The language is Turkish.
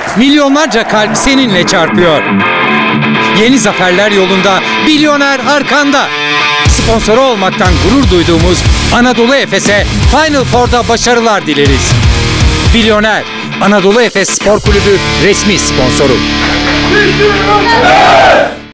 Milyonlarca kalp seninle çarpıyor. Yeni zaferler yolunda, Bilyoner arkanda. Sponsoru olmaktan gurur duyduğumuz Anadolu Efes'e Final Four'da başarılar dileriz. Bilyoner, Anadolu Efes Spor Kulübü resmi sponsoru.